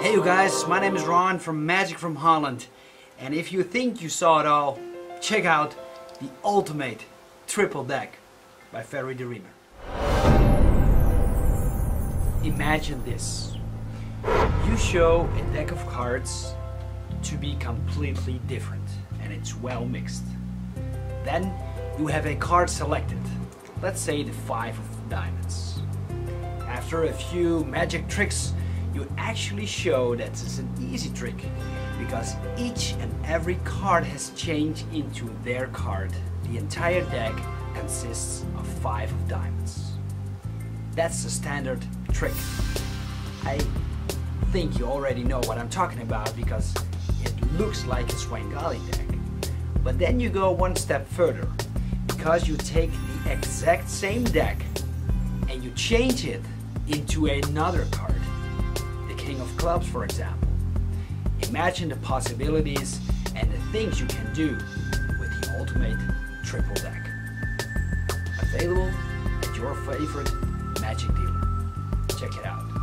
Hey you guys, my name is Ron from Magic from Holland, and if you think you saw it all, check out the ultimate triple deck by Ferry the Riemer. Imagine this. You show a deck of cards to be completely different and it's well mixed. Then you have a card selected, let's say the 5 of diamonds. After a few magic tricks, you actually show that it's an easy trick because each and every card has changed into their card. The entire deck consists of 5 of diamonds. That's the standard trick. I think you already know what I'm talking about because it looks like a Svengali deck. But then you go one step further because you take the exact same deck and you change it into another card. King of Clubs, for example. Imagine the possibilities and the things you can do with the ultimate triple deck. Available at your favorite magic dealer. Check it out.